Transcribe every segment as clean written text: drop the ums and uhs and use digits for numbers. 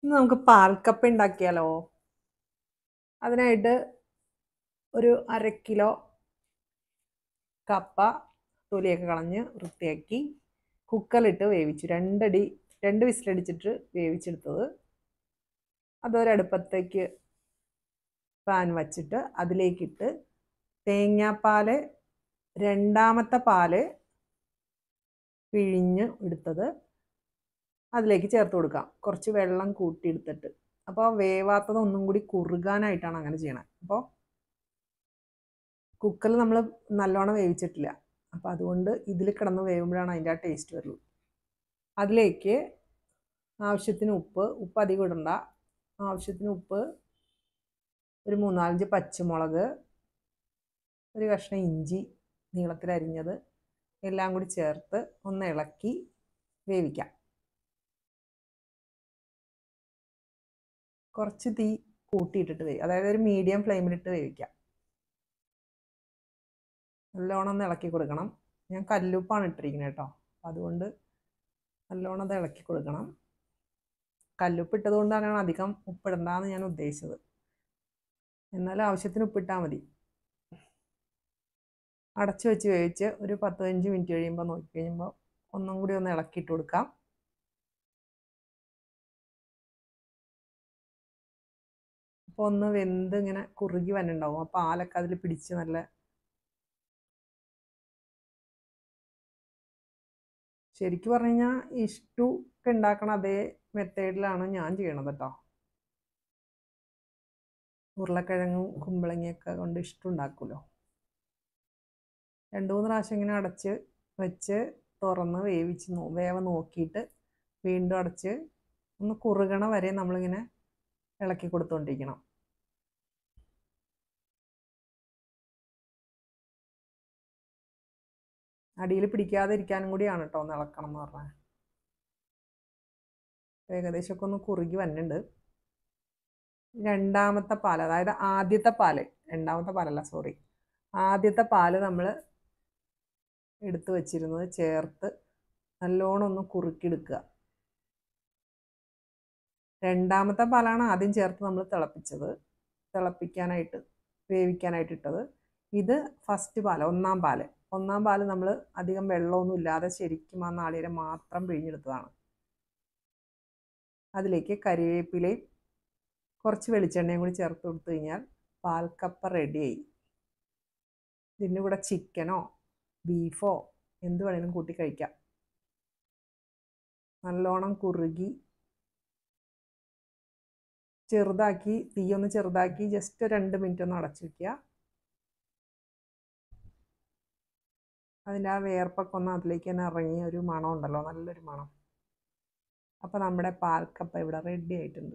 ഇന്ന് നമുക്ക് പാൽക്കപ്പ ഉണ്ടാക്കിയാലോ? അതിനായിട്ട് ഒരു 1/2 കിലോ കപ്പ തൊലിയൊക്കെ കളഞ്ഞ് വൃത്തിയാക്കി കുക്കറിലിട്ട് വേവിച്ചു. 2 വിസിലടിച്ചിട്ട് വേവിച്ചെടുത്തത്. അതൊരടുപ്പത്തേക്ക് പാൻ വച്ചിട്ട് അതിലേക്കിട്ട് തേങ്ങാപ്പാല്, രണ്ടാമത്തെ പാല് പിഴിഞ്ഞ് എടുത്തത് അതിലേക്ക് ചേർത്ത് കൊടുക്കാം. കുറച്ച് വെള്ളം കൂട്ടിയെടുത്തിട്ട്. അപ്പോൾ വേവാത്തത് ഒന്നും കൂടി കുറുകാനായിട്ടാണ് അങ്ങനെ ചെയ്യണത്. അപ്പോൾ കുക്കറിൽ നമ്മൾ നല്ലോണം വേവിച്ചിട്ടില്ല. അപ്പോൾ അതുകൊണ്ട് ഇതിൽ കിടന്ന് വേവുമ്പോഴാണ് അതിൻ്റെ ആ ടേസ്റ്റ് വരുള്ളൂ. അതിലേക്ക് ആവശ്യത്തിന് ഉപ്പ് അധികം ഇടണ്ട. ആവശ്യത്തിന് ഉപ്പ്, ഒരു 3-4 പച്ചമുളക്, ഒരു കഷ്ണം ഇഞ്ചി നീളത്തിലരിഞ്ഞത് എല്ലാം കൂടി ചേർത്ത് ഒന്ന് ഇളക്കി വേവിക്കാം. കുറച്ച് തീ കൂട്ടിയിട്ടിട്ട് അതായത് ഒരു മീഡിയം ഫ്ലെയിമിലിട്ട് വേവിക്കാം. നല്ലോണം ഒന്ന് ഇളക്കി കൊടുക്കണം. ഞാൻ കല്ലുപ്പാണ് ഇട്ടിരിക്കുന്നത് കേട്ടോ. അതുകൊണ്ട് നല്ലോണം അത് ഇളക്കി കൊടുക്കണം. കല്ലുപ്പ് ഇട്ടത് കൊണ്ടാണ് അധികം ഉപ്പിടണ്ടെന്ന് ഞാൻ ഉദ്ദേശിച്ചത്. എന്നാലും ആവശ്യത്തിന് ഉപ്പിട്ടാൽ മതി. അടച്ചു വെച്ച് വേവിച്ച് ഒരു 10-15 മിനിറ്റ് കഴിയുമ്പോൾ നോക്കിക്കഴിയുമ്പോൾ ഒന്നും കൂടി ഒന്ന് ഇളക്കിയിട്ട് കൊടുക്കാം. അപ്പോൾ ഒന്ന് വെന്ത് ഇങ്ങനെ കുറുകി വന്നിട്ടുണ്ടാവും. ആ പാലൊക്കെ അതിൽ പിടിച്ച് നല്ല ശരിക്കും പറഞ്ഞു കഴിഞ്ഞാൽ ഇഷ്ടു ഒക്കെ ഉണ്ടാക്കണ അതേ മെത്തേഡിലാണ് ഞാൻ ചെയ്യണത് കേട്ടോ. ഉരുളക്കിഴങ്ങും കുമ്പളങ്ങയൊക്കെ കൊണ്ട് ഇഷ്ടം ഉണ്ടാക്കുമല്ലോ. 2-3 പ്രാവശ്യം ഇങ്ങനെ അടച്ച് വെച്ച് തുറന്ന് വേവ് നോക്കിയിട്ട് വീണ്ടും അടച്ച് ഒന്ന് കുറുകണ വരെ നമ്മളിങ്ങനെ ഇളക്കി കൊടുത്തുകൊണ്ടിരിക്കണം. അടിയിൽ പിടിക്കാതെ ഇരിക്കാനും കൂടിയാണ് കേട്ടോ ഒന്ന് ഇളക്കണം എന്ന് പറഞ്ഞാൽ. ഏകദേശമൊക്കെ ഒന്ന് കുറുകി വന്നിട്ടുണ്ട്. രണ്ടാമത്തെ പാല്, അതായത് ആദ്യത്തെ പാല്, രണ്ടാമത്തെ പാലല്ല സോറി, ആദ്യത്തെ പാല് നമ്മൾ എടുത്ത് വെച്ചിരുന്നത് ചേർത്ത് നല്ലോണം ഒന്ന് കുറുക്കിയെടുക്കുക. രണ്ടാമത്തെ പാലാണ് ആദ്യം ചേർത്ത് നമ്മൾ വേവിക്കാനായിട്ട് ഇട്ടത്. ഇത് ഫസ്റ്റ് പാല്, ഒന്നാം പാല് നമ്മൾ അധികം വെള്ളമൊന്നും ഇല്ലാതെ ശരിക്കും ആ നാളികേരം മാത്രം പിഴിഞ്ഞെടുത്തതാണ്. അതിലേക്ക് കരിവേപ്പിലയും കുറച്ച് വെളിച്ചെണ്ണയും കൂടി ചേർത്ത് കൊടുത്തു കഴിഞ്ഞാൽ പാൽക്കപ്പ റെഡിയായി. ഇതിൻ്റെ കൂടെ ചിക്കനോ ബീഫോ എന്ത് വേണമെങ്കിലും കൂട്ടി കഴിക്കാം. നല്ലോണം കുറുകി തീയൊന്ന് ചെറുതാക്കി ജസ്റ്റ് 2 മിനിറ്റ് ഒന്ന് അടച്ചു വയ്ക്കുക. അതിൻ്റെ ആ വേർപ്പൊക്കെ ഒന്ന് അതിലേക്ക് തന്നെ ഇറങ്ങിയ ഒരു മണം ഉണ്ടല്ലോ, നല്ലൊരു മണം. അപ്പോൾ നമ്മുടെ പാൽക്കപ്പ ഇവിടെ റെഡി ആയിട്ടുണ്ട്.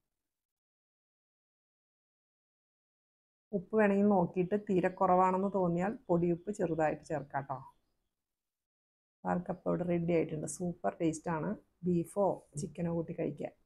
ഉപ്പ് വേണമെങ്കിൽ നോക്കിയിട്ട് തീരെ കുറവാണെന്ന് തോന്നിയാൽ പൊടിയുപ്പ് ചെറുതായിട്ട് ചേർക്കാം കേട്ടോ. പാൽക്കപ്പ ഇവിടെ റെഡി ആയിട്ടുണ്ട്. സൂപ്പർ ടേസ്റ്റാണ്. ബീഫോ ചിക്കനോ കൂട്ടി കഴിക്കുക.